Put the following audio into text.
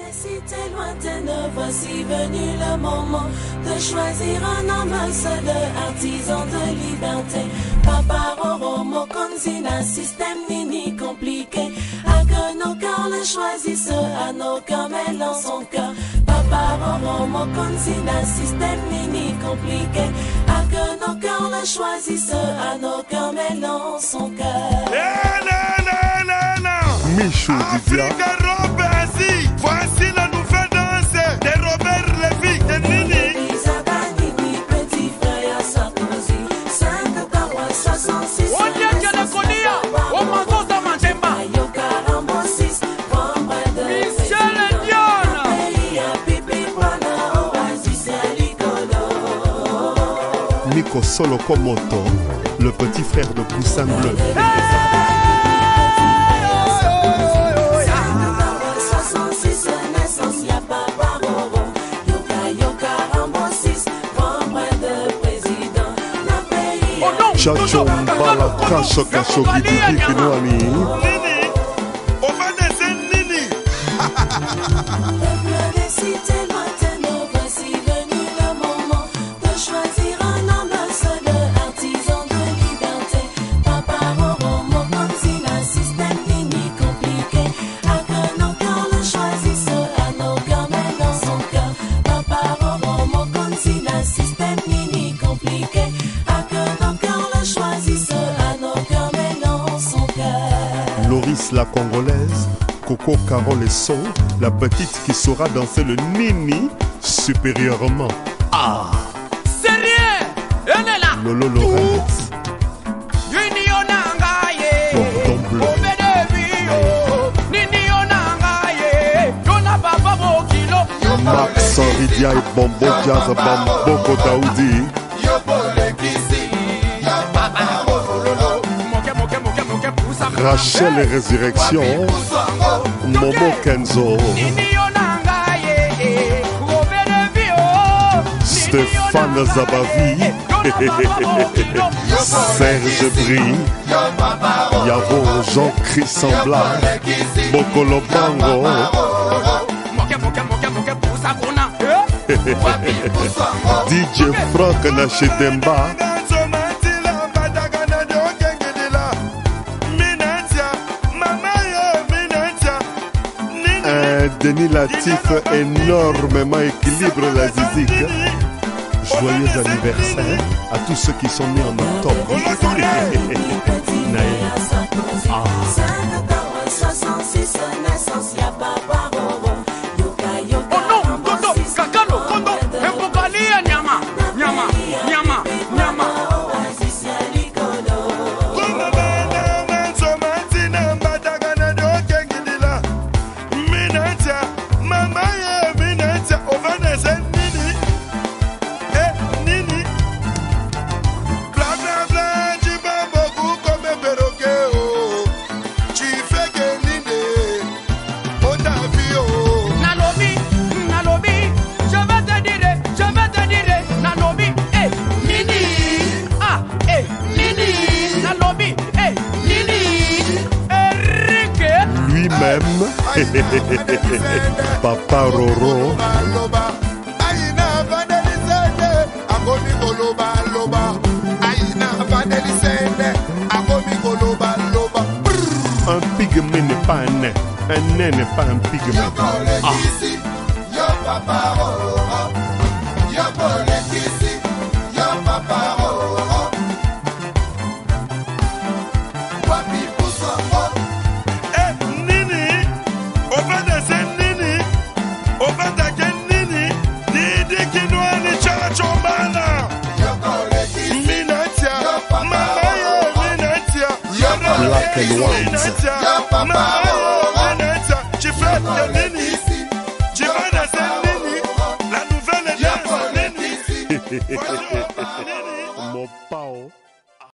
Cité lointaine, voici venu le moment de choisir un ambassadeur, artisan de liberté. Papa Roro, Mokonzi, un système nini compliqué. À que nos cœurs le choisissent, à nos cœurs mêlant son cœur. Papa Roro, Mokonzi, un système nini compliqué. À que nos cœurs le choisissent, à nos cœurs mêlant son cœur. Michou Didia. Voici la nouvelle danse de Robert Lévy de Nini. Isabanini, petit frère Sarkozy, 5 Kawa 66. On y a que le Konia, on m'en dans ma temba. Michel Dion. Nico Solo Komoto, le petit frère de Poussin Bleu. Chacho Mbala Kacho Kacho Gidi Kinwani. Nini, on va danser Nini. Peuple des cités lointaines, voici venu le moment de choisir un ambassadeur, artisan de liberté. Papa Roro, Mokonzi, un système nini compliqué. À que nos cœurs le choisissent, à nos cœurs mêlant son cœur. Papa Roro, Mokonzi, un système nini compliqué. À que nos cœurs le choisissent, à nos cœurs mêlant son cœur. Loris la Congolaise, Coco Carole et So, la petite qui saura danser le Nini supérieurement. Ah, C'est rien, elle est là. Lolo Lorenz, Cordon Bleu, Max Ridia et Bombo Jazz Bamboko Daoudi. Rachel et Résurrection, Momo Kenzo, Stéphane Zabavi, Serge Brie, Yavo Jean-Christ Sambla, Bokolo Bango, DJ Frank Nachetemba, Denis Latif énormément équilibre la zizik. Joyeux anniversaire à tous ceux qui sont nés en octobre. Papa Roro, un pygmée n'est pas un nain, un nain n'est pas un pygmée. Ah. Black and white. Tu fais de Nini. Tu vas danser Nini. La nouvelle est danse Nini.